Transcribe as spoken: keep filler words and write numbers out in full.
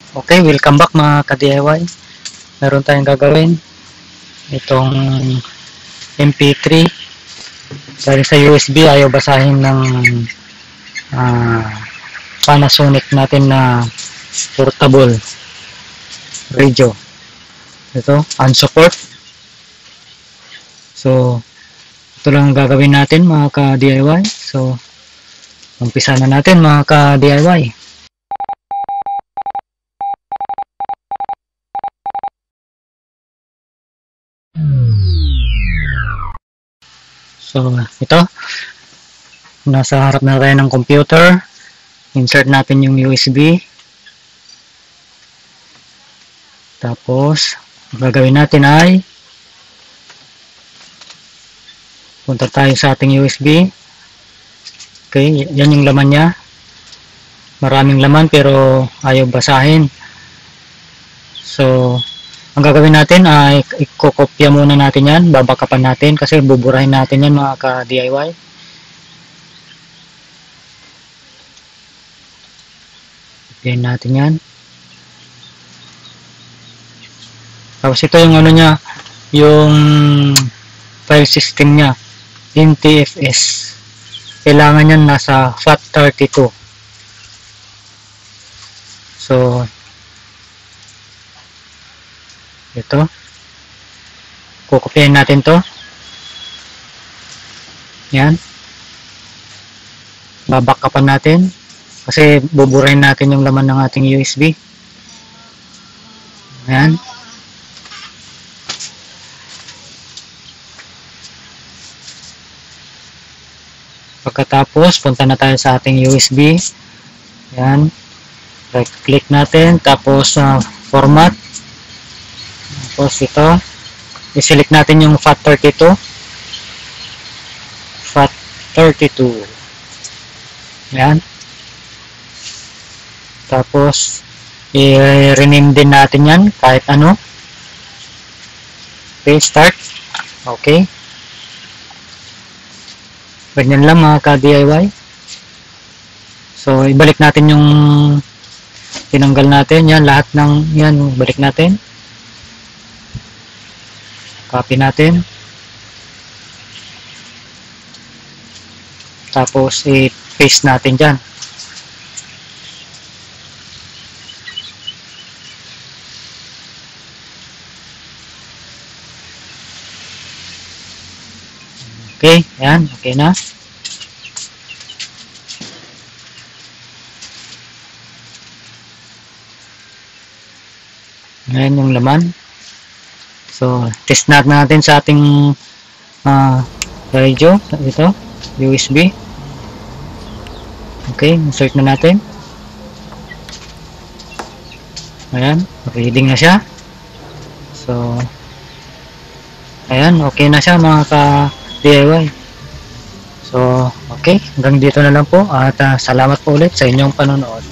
Okay, welcome back mga ka-D I Y. Meron tayong gagawin itong M P three dahil sa U S B ayaw basahin ng uh, Panasonic natin na portable radio. Ito, unsupport. So, ito lang ang gagawin natin mga ka-D I Y. So, umpisa na natin mga ka-D I Y. So, ito. Nasa harap na tayo ng computer. Insert natin yung U S B. Tapos, ang gagawin natin ay punta tayo sa ating U S B. Okay, yan yung laman niya. Maraming laman pero ayaw basahin. So, ang gagawin natin ay ikokopya muna natin yan, babakapan natin kasi buburahin natin yan mga ka-D I Y. Kopyahin natin yan. Tapos ito yung ano niya, yung file system niya, N T F S. Kailangan yan nasa FAT thirty-two. So, ito, kukopyahin natin to, yan, babakapan natin kasi buburahin natin yung laman ng ating U S B. Yan, pagkatapos punta na tayo sa ating U S B. Yan, right click natin, tapos uh, format. Tapos ito, i-select natin yung FAT thirty-two. FAT thirty-two. Yan. Tapos, i-rename din natin yan kahit ano. Okay, start. Okay. Ganyan lang mga ka-D I Y. So, ibalik natin yung tinanggal natin. Yan, lahat ng yan, balik natin. Copy natin. Tapos i-paste natin dyan. Okay, yan. Okay na. Ngayon yung laman. So, test natin sa ating uh, radio. Ito, U S B. Okay, insert na natin. Ayan, reading na siya. So, ayan, okay na siya mga ka-D I Y. So, okay, hanggang dito na lang po. At uh, salamat po ulit sa inyong panonood.